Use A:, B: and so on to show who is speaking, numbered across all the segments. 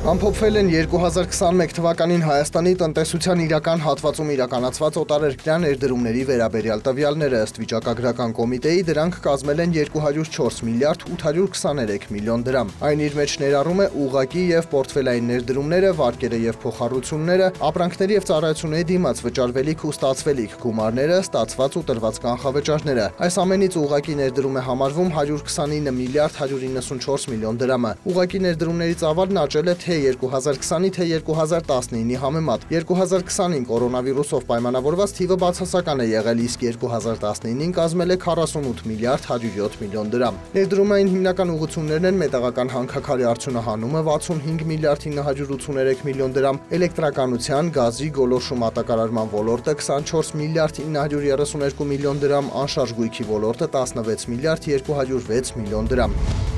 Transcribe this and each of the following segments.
A: Ամփոփվել են 2021 թվականին Հայաստանի տնտեսության իրական հատվածում իրականացված օտարերկրյա ներդրումների վերաբերյալ տվյալները ըստ վիճակագրական կոմիտեի դրանք կազմել են 204 միլիարդ 823 միլիոն դրամ։ Այն իր մեջ ներառում է ուղղակի եւ պորտֆելային ներդրումները, վարկերը եւ փոխառությունները, ապրանքների եւ ծառայությունների դիմաց վճարվելիք ու ստացվելիք գումարները, ստացված ու տրված կանխավճարները։ Այս ամենից ուղղակի ներդրում է համարվում 129 միլիարդ 194 միլիոն դրամը։ Ուղղակի ներդրումների ծավալն աճել է թե 2020-ի թե 2019-ի համեմատ 2020-ին կորոնավիրուսով պայմանավորված թիվը բացասական է եղել, իսկ 2019-ին կազմել է 48 միլիարդ 107 միլիոն դրամ։ Ներդրումային հիմնական ուղղություններն են մետաղական հանքաքարի արդյունահանումը 65 միլիարդ 983 միլիոն դրամ, էլեկտրականության, գազի, գոլորշու մատակարարման ոլորտը 24 միլիարդ 932 միլիոն դրամ, անշարժ գույքի ոլորտը 16 միլիարդ 206 միլիոն դրամ։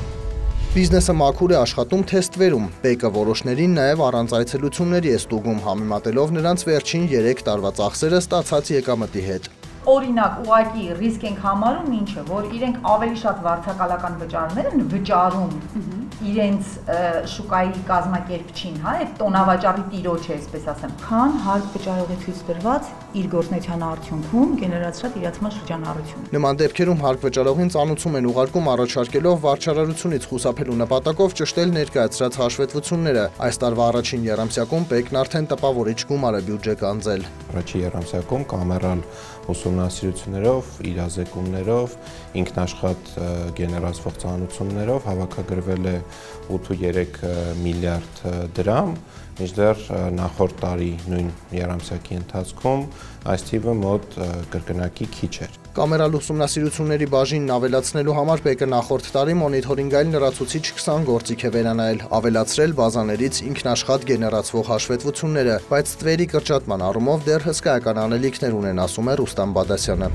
A: Բիզնեսը մաքուր է աշխատում թեստվերում, ՊԵԿ-ը որոշներին նաև առանց այցելությունների է ստուգում, համեմատելով նրանց վերջին 3 տարվա ծախսերը ստացած եկամտի հետ։
B: Օրինակ, ուղղակի ռիսկ ենք համարում ինչը, որ իրենք ավելի շատ վարձակալական վճարներ են վճարում իրենց շուկայի կազմակերպչին, հա, այդ տոնավաճառի տիրոջը, այսպես ասեմ, քան հարկ վճարողի ցույց տրված իր գործնության արդյունքում գեներացրած իրացման շրջանառություն։
A: Նման դեպքերում հարկ վճարողին ծանուցում են ուղարկում առաջարկելով վարչարարությունից խուսափելու նպատակով ճշտել ներկայացրած հաշվետվությունները։ Այս տարվա առաջին եռամսյակում ՊԵԿ-ն արդեն տպավորիչ գումար է բյուջե կանձել։
C: Առաջին եռամսյակում կամերալ ուսումնասիրություններով, իրազեկումներով, ինքնաշխատ գեներացվող ծանուցումներով հավաքագրվել է 8.3 միլիարդ դրամ, մինչդեռ նախորդ տարի նույն եռամսյակի ընթացքում այս թիվը մոտ կրկնակի քիչ էր։
A: Կամերալ ուսումնասիրությունների բաժինն ավելացնելու համար ՊԵԿ-ը նախորդ տարի մոնիթորինգային լրացուցիչ 20 գործիք է վերանայել, ավելացրել բազաներից ինքնաշխատ գեներացվող հաշվետվությունները, բայց թվերի կրճատման առումով դեռ հսկայական անելիքներ ունեն, ասում է Ռուստամ Բադասյանը։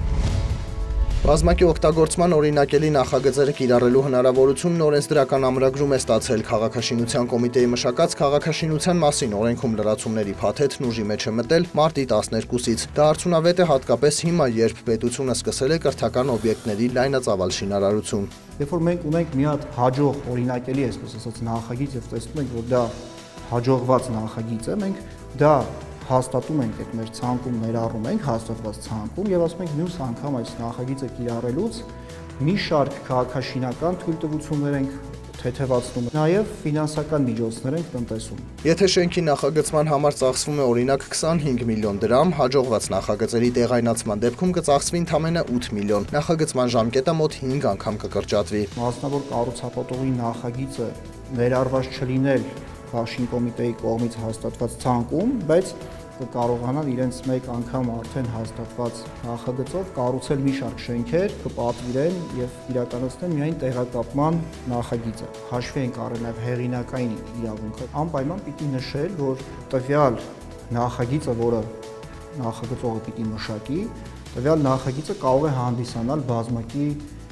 A: Բազմակի օգտագործման օրինակելի նախագծերը կիրառելու հնարավորությունն օրենսդրական ամրագրում է ստացել քաղաքաշինության կոմիտեի մշակած քաղաքաշինության մասին օրենքում լրացումների փաթեթն ուժի մեջ է մտել մարտի 12-ից։ Դա արդյունավետ է հատկապես հիմա, երբ պետությունը սկսել է կրթական օբյեկտների լայնածավալ շինարարություն։
D: Երբ որ մենք ունենք մի հատ հաջող օրինակելի, այսպես ասած, նախագիծ եւ տեսնում ենք, որ դա հաջողված նախագիծ է, մենք դա հաստատում ենք այդ մեր ցանկում, ներառում ենք հաստատված ցանկում եւ ասում ենք մյուս անգամ այս նախագիծը կիրառելուց մի շարք քաղաքաշինական թույլտվություններ ենք թեթևացնում, նաեւ ֆինանսական միջոցներ ենք տնտեսում։
A: Եթե շենքի նախագծման համար ծախսվում է օրինակ 25 միլիոն դրամ, հաջողված նախագծերի տեղայնացման դեպքում կծախսվի ընդամենը 8 միլիոն։ Նախագծման ժամկետը մոտ 5 անգամ կկրճատվի։
D: Մասնավոր կառուցապատողի նախագիծը ներառված չլինել Բաշին կոմիտեի կողմից հաստատված ցանկում, բայց կկարողանան իրենց մեկ անգամ արդեն հաստատված նախագծով կառուցել մի շարք շենքեր, կպատվիրեն եւ իրականացնեն միայն տեղակապման նախագիծը։ Հաշվի ենք առել նաեւ հեղինակային իրավունքը։ Անպայման պիտի նշել, որ տվյալ նախագիծը, որը նախագծողը պիտի մշակի, տվյալ նախագիծը կարող է հանդիսանալ բազմակի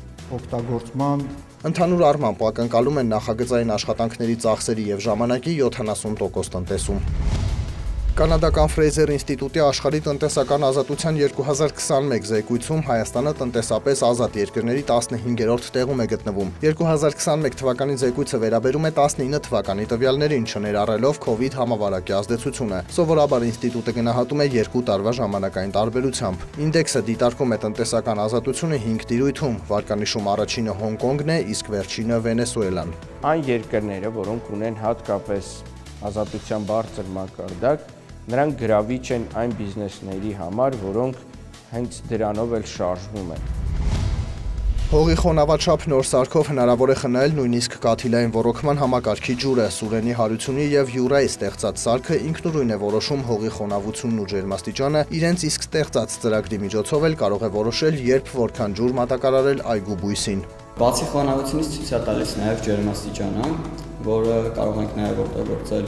D: օգտագործման
A: Ընդհանուր առմամբ ակնկալում են նախագծային աշխատանքների ծախսերի եւ ժամանակի 70% տնտեսում։ Կանադական Ֆրեյզեր ինստիտուտի աշխարհի տնտեսական ազատության 2021 զեկույցում Հայաստանը տնտեսապես ազատ երկրների 15-րդ տեղում է գտնվում։ 2021 թվականի զեկույցը վերաբերում է 19 թվականի տվյալներին, չներառելով COVID համավարակի ազդեցությունը։ Սովորաբար ինստիտուտը գնահատում է 2 տարվա ժամանակային տարբերությամբ։ Ինդեքսը դիտարկում է տնտեսական ազատությունը 5 տիրույթում, վարկանիշում առաջինը Հոնկոնգն է, իսկ վերջինը Վենեսուելան։
E: Այն երկրները, որոնք ունեն հատկապես ազատության բարձր մակարդակ, նրանք գրավիչ են այն բիզնեսների համար, որոնք հենց դրանով էլ շարժվում են։
A: Հողի խոնավաչափ նոր սարքով հնարավոր է խնայել նույնիսկ կաթիլային ոռոգման համակարգի ջուրը։ Սուրենի հարությունի եւ Յուրայի ստեղծած սարքը ինքնուրույն է որոշում հողի խոնավությունն ու ջերմաստիճանը, իրենց իսկ ստեղծած ծրագրի միջոցով էլ կարող է որոշել, երբ որքան ջուր մատակարարել այգու բույսին։
F: Բացի խոնավությունից ցույց է տալիս նաեւ ջերմաստիճանը, որը կարող ենք նաեւ օգտագործել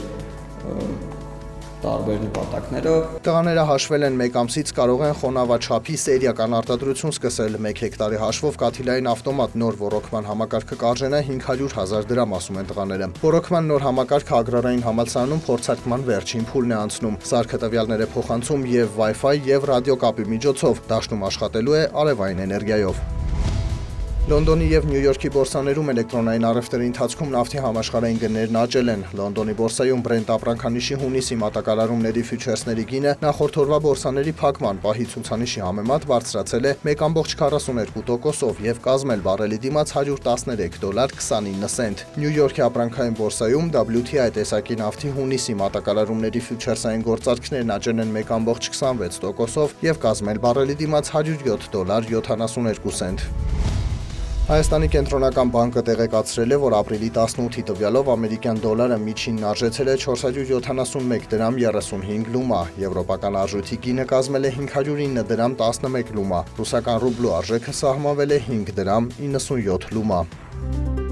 F: տարբեր նպատակներով։
A: Տղաները հաշվել են 1 ամսից կարող են խոնավաչափի սերիական արտադրություն սկսել։ 1 հեկտարի հաշվով կաթիլային ավտոմատ նոր ոռոգման համակարգը կարժենա 500,000 դրամ, ասում են տղաները։ Ոռոգման նոր համակարգը Ագրարային համալսարանում փորձարկման վերջին փուլն է անցնում։ Սարքը տվյալներ է փոխանցում եւ Wi-Fi եւ ռադիոկապի միջոցով, դաշտում աշխատելու է արևային էներգիայով։ Լոնդոնի եւ Նյու Յորքի բորսաներում էլեկտրոնային առևտրի ընթացքում նավթի համաշխարհային գներն աճել են։ Լոնդոնի բորսայում Brent ապրանքանիշի հունիսի մատակարարումների ֆյուչերսների գինը նախորդ օրվա բորսաների փակման պահի ցուցանիշի համեմատ բարձրացել է 1.42%-ով եւ կազմել բարելի դիմաց $113.29 սենտ։ Նյու Յորքի ապրանքային բորսայում WTI տեսակի նավթի հունիսի մատակարարումների ֆյուչերսային գործարքներն աճել են 1.26%-ով եւ կազմել բարելի դիմաց $107.72 սենտ։ Հայաստանի կենտրոնական բանկը տեղեկացրել է, որ ապրիլի 18-ի տվյալով ամերիկյան դոլարը միջինն արժեցել է 471 դրամ 35 լումա, եվրոպական արժույթի գինը կազմել է 509 դրամ 11 լումա, ռուսական ռուբլու արժեքը սահմանվել է 5 դրամ 97 լումա։